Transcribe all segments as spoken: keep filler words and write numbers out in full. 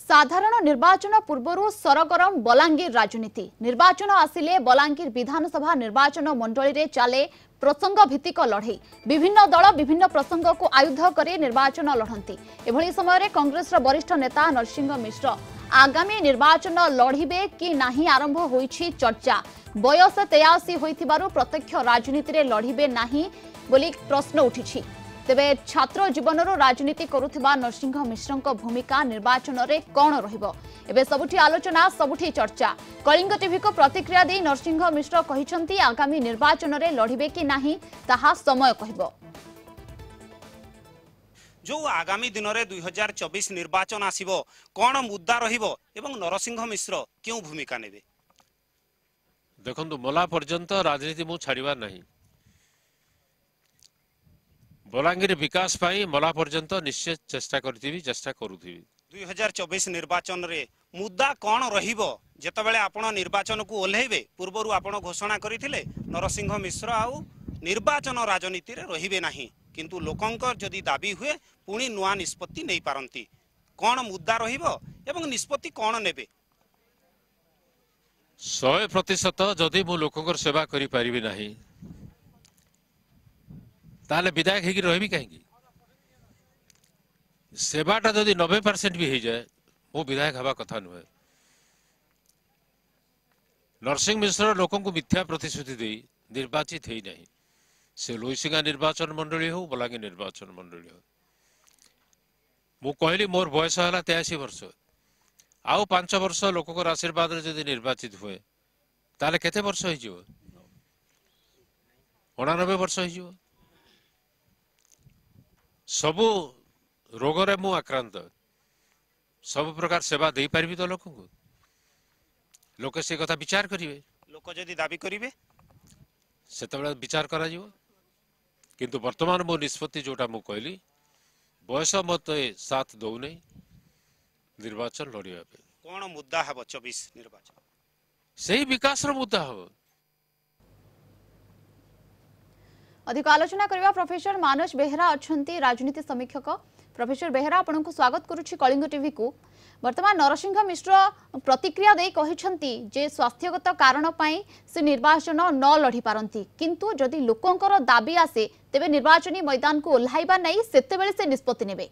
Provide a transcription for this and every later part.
साधारण निर्वाचन पूर्व सरगरम बलांगीर राजनीति निर्वाचन आसिले बलांगीर विधानसभा निर्वाचन मंडली रे चले प्रसंग भित्तिक लड़ई विभिन्न दल विभिन्न प्रसंग को आयुध कर निर्वाचन लड़ती एभली समय कांग्रेस वरिष्ठ नेता नरसिंह मिश्र आगामी निर्वाचन लड़िबे कि नाही आरंभ होईछि चर्चा बयस तेयासी होइथिबारु प्रत्यक्ष राजनीति रे लड़िबे नाही बोली प्रश्न उठिछि। तेबे छात्र जीवन राजनीति करुथिबा नरसिंह मिश्रଙ୍କ भूमिका निर्वाचन रे कोन रहिबो एबे सबुठी आलोचना सबुठी चर्चा। कलिंग टीवी को प्रतिक्रिया दे नरसिंह मिश्र कहिसंती आगामी निर्वाचन रे लड़िबे कि नाही ताहा समय कहिबो। जो आगामी दिन में दुई हजार चौबीस निर्वाचन आसिबो कोन मुद्दा रहिबो एवं नरसिंह मिश्र क्यों भूमिका नेबे। देखंतु मला पर्यंत राजनीति मु छाड़िबार नाही बलांगीर विकास पाई मला पर्यंत निश्चय चेष्टा करथिबी चेष्टा करूथिबी। दुई हजार चौबीस निर्वाचन रे मुद्दा कौन रहिबो जेतबेले आपण निर्वाचन को ओल्हेबे पूर्वरु आपण घोषणा करिथिले नरसिंह मिश्र आउ निर्वाचन राजनीति रे रहिबे नाही किंतु लोकंकर जदि दाबी हुए पुणी नुआ निष्पत्ति नहीं पारंती कौन मुद्दा रहिबो एवं निष्पत्ति कौन नेबे। सौ प्रतिशत जदि मु लोकंकर सेवा करि परिबी नाही ताले विधायक हेकी रही कहीं सेवाटा जदि नब्बे परसेंट भी हो जाए मो विधायक हवा कथा नुहे। नरसिंह मिश्र लोक मिथ्या प्रतिश्रुति दे निर्वाचित है नहीं से लोईसिंगा निर्वाचन मंडली हो बलांगीर निर्वाचन मंडली हो मु कहली मोर बयस है तेयासी वर्ष आउ पांच वर्ष लोक आशीर्वाद जदि निर्वाचित हुए ताले केते वर्ष हो अणानबे वर्ष हो सबु रोगरे मु आक्रांत सब प्रकार सेवा दे पारिबी तो लोक को लोक से कथा विचार करिवे लोक जदि दाबी करिवे सेतबेला विचार करा जिवो किंतु वर्तमान मो निष्पत्ति जोटा मु कहली बयस मत साथ दौ नै निर्वाचन लड़िया पे कोन मुद्दा हबो चौबीस निर्वाचन सही विकास रो मुद्दा हबो। अधिक आलोचना करबा प्रोफेसर मानस बेहरा अछंती राजनीति समीक्षक। प्रोफेसर बेहरा आपन को स्वागत करूछि कलिंग टीवी को। वर्तमान नरसिंह मिश्र प्रतिक्रिया दे कहिसंती जे स्वास्थ्यगत कारण पई से निर्वाचन न लढी पारंती किंतु जदि लोकंकर दाबी आसे तेबे निर्वाचनी मैदान को ओल्हाइबा नै सेतेबेले से निष्पत्ति नेबे।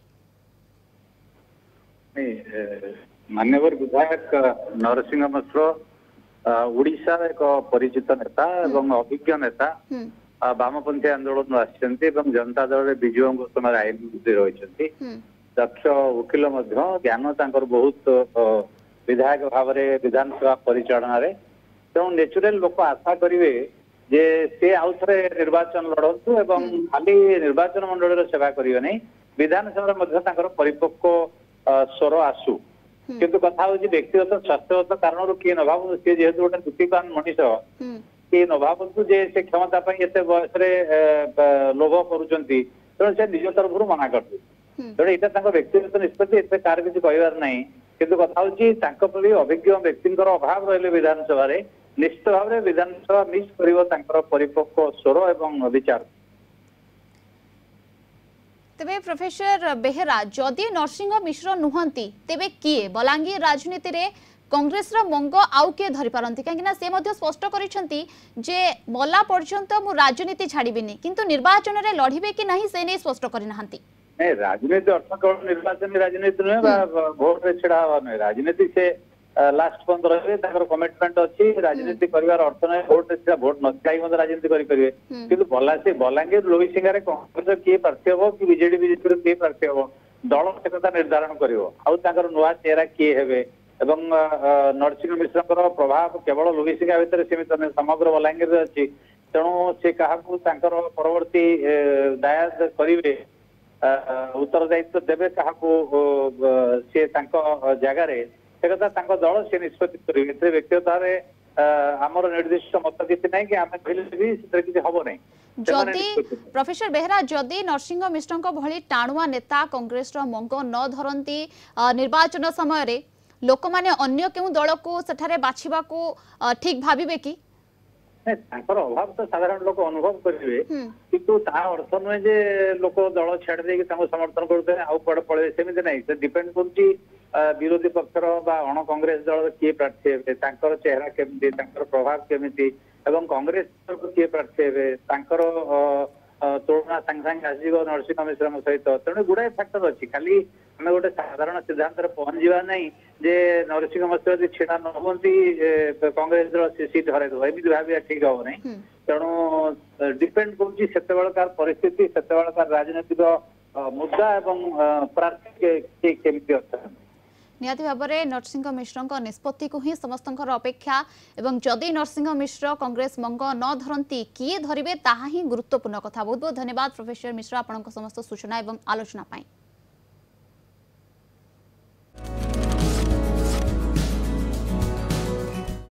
मान्यवर विधायक नरसिंह मिश्र ओडिशा एक परिचित नेता एवं अभिज्ञ नेता वामपंथी आंदोलन आसी जनता दल विजय घोषण आईन मंत्री रही दक्ष वकिल ज्ञान तांकर बहुत विधायक भाव विधानसभा परिचालन तेणु नेचुरल लोक आशा करेंगे जे से आउ थे निर्वाचन लड़तु एवं खाली निर्वाचन मंडल सेवा करेंगे नहीं विधानसभा परिपक्व स्वर आसू किंतु कथा हूँ व्यक्तिगत स्वास्थ्यगत कारण किए न भाव सी जेहेतु गोटे दुखीकान मनीष कि न भावतु जे से क्षमता एत बयस लोभ करुँच तेणु से निज तरफ मना कर तेणु यहाँ व्यक्तिगत निष्पत्ति एत कार किसी कहबार ना किंतु कथा हूँ अभिज्ञ व्यक्ति अभाव रही विधानसभा निश्चित भाव में विधानसभा मिस कर परिपक्व स्वर एवं विचार। तेबे प्रोफेसर बेहरा जदि नरसिंह मिश्र नुहंती तेबे किए बलांगीर राजनीति रे कांग्रेस रो मंग आउ के धरि पारंती काहेकि से मध्य स्पष्ट करिसंती जे मला पर्यंत मु राजनीति छाड़ीबिनी किंतु निर्वाचन रे लढिबे कि नाही से नै स्पष्ट करि नाहंती। नै राजनीति अर्थ केवल निर्वाचन राजनीति नुहे बा भोट रे छिड़ा हवा नुहे राजनीति से लास्ट पर्यंत रहे ताकर कमिटमेंट अछि राजनीति करिवार अर्थ नै भोट रे छिड़ा भोट न चाहि मत राजनीति करि परिबे किंतु बला से बलांगीर लोईसिंगा रे कांग्रेस के प्रार्थी हो कि बीजेडी बीजेपी रे के प्रार्थी हो दल से कथा निर्धारण करिवो आउ ताकर नुआ चेहरा के हेबे एवं नरसिंह मिश्र प्रभाव केवल लोईसिंगा भितर सीमित नहीं समग्र बलांगीर अच्छी तेणु से क्या परवर्ती दायाद करेंगे उत्तरदायित्व देवे क्या सी जगार से कथा दल से निष्पत्ति करेंगे व्यक्तिगत भाव आमर निर्दिष्ट मत किसी ना कि आम कहले भी किसी हम ना। जदि प्रोफेसर बेहरा जदि नरसिंह मिश्र भली टाणुआ नेता कांग्रेस मंग न धरती निर्वाचन समय लोक माने अन्य केउ दल को सेठारे बाछिबा को ठीक भाबिबे कि अभाव तो साधारण लोक अनुभव करेंगे हम्म, किंतु ता अर्थ नुहे जे लोक दल छाड़ दे समर्थन करते आउ कुआडे पड़े सेमती नहीं से डिपेंड करुच्ची विरोधी पक्षर अण कांग्रेस दल किए प्रार्थी हे चेहरा केमती प्रभाव केमिति एवं कांग्रेस किए प्रार्थी हे तुलना सांगे सांगे आसो नरसिंह मिश्र सहित तेणु गुड़ाए फैक्टर अच्छी खाली आम गोटे साधारण सिद्धांत पहुंचा ना जे नरसिंह मिश्र यदि छिड़ा न हुंती कांग्रेस दल सीट हर एमती भाव ठीक हम ना हम्म। तेणु डिपेंड कर परिस्थिति से राजनैतिक मुद्दा एवं प्रार्थी केमती अच्छा निहाती भाव में नरसिंह मिश्र निष्पत्ति को ही समस्त अपेक्षा एवं जदि नरसिंह मिश्र कांग्रेस मंग न धरती किए धरिबे ताहा ही गुरुत्वपूर्ण कथा। बहुत बहुत धन्यवाद प्रोफेसर मिश्र आपन समस्त सूचना एवं आलोचना पाई।